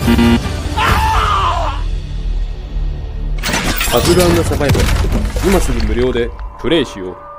パズル&サバイバル、今すぐ無料でプレイしよう。